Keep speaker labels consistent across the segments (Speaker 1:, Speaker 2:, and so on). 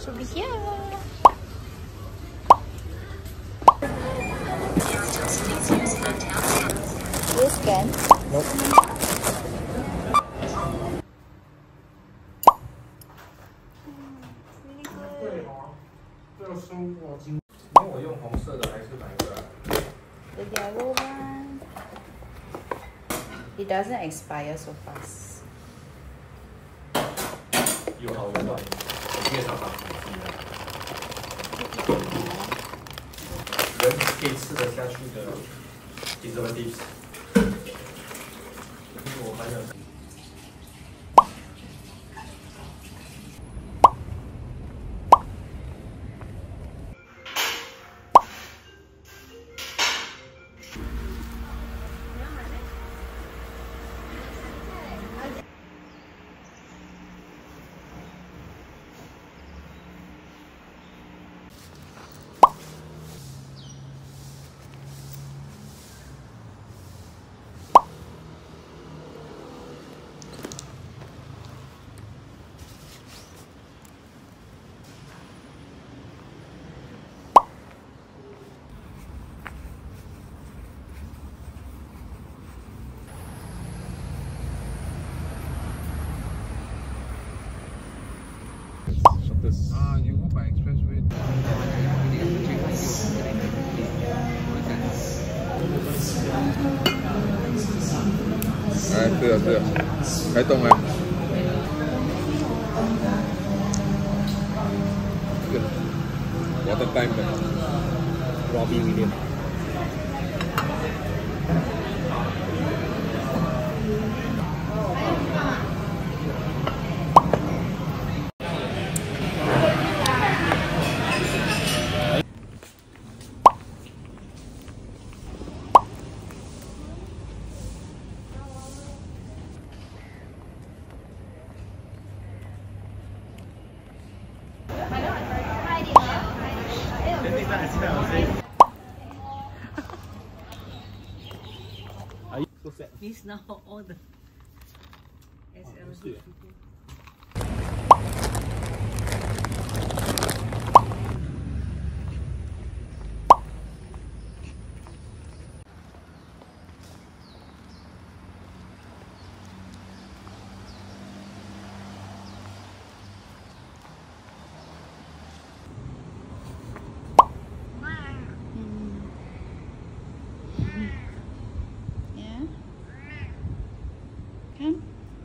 Speaker 1: Should be here. You scan?
Speaker 2: Nope.
Speaker 1: Really good.
Speaker 2: 那我用红色的还是哪一个？The
Speaker 1: yellow one. It doesn't expire so fast.
Speaker 2: 有好有坏，越常常人可以吃得下去的 preservatives。我还有。
Speaker 3: You go by expressway. 哎，对了对了，开动了。这个 Water Time 的 Robbie Williams。
Speaker 1: This now all the SLG people. Come.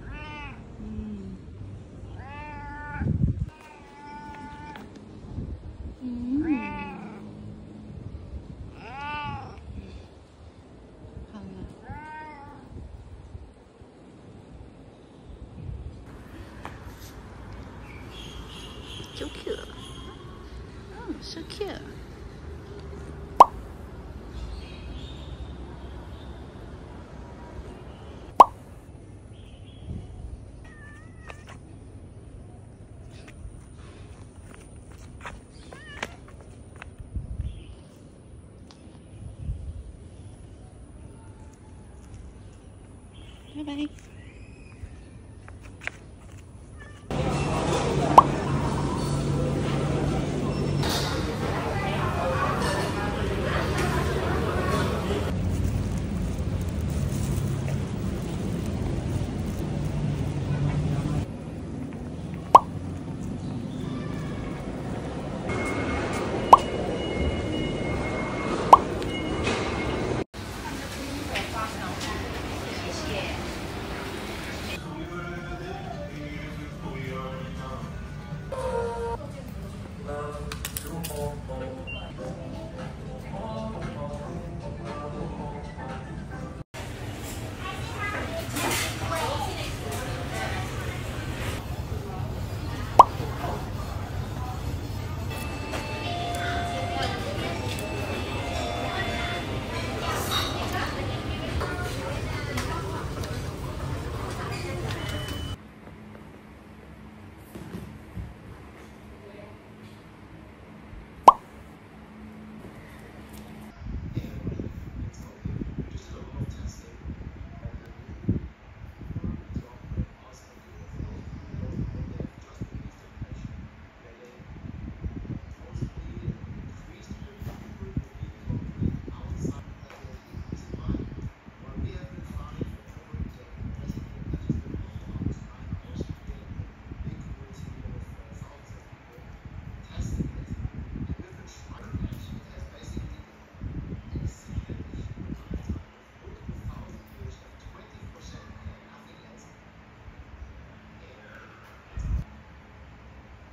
Speaker 1: So cute. Oh, so cute. Bye-bye.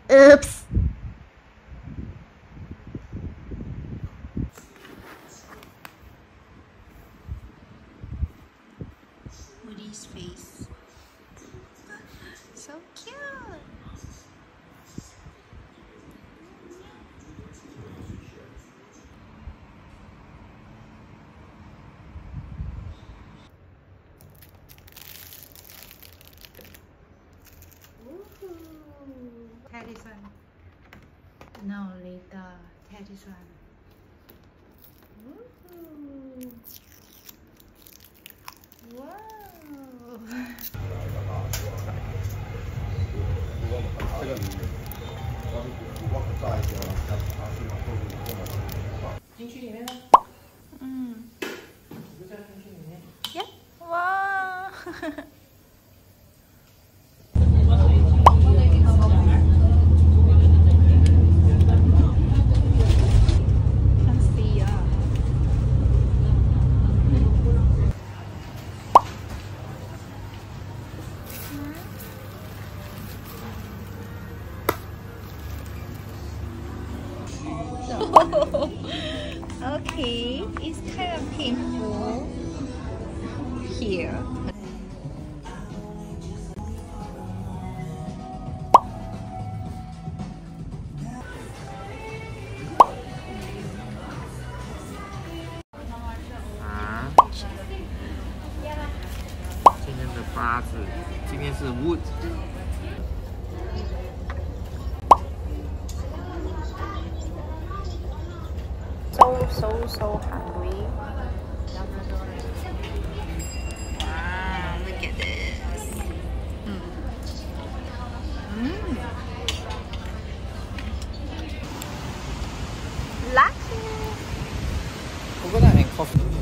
Speaker 1: Oops. Woody's face. So cute. Teddy's one. No, later. Teddy's one. Woohoo. Wow.
Speaker 3: 这个
Speaker 2: 进去里面呢？
Speaker 1: 嗯。
Speaker 2: 就这样进去里面。
Speaker 1: Yeah. Wow. Can't see ya. Okay, it's kind of painful here.
Speaker 2: wood。
Speaker 1: So hungry. Wow, look at this. Lucky.
Speaker 2: Coconut and coffee.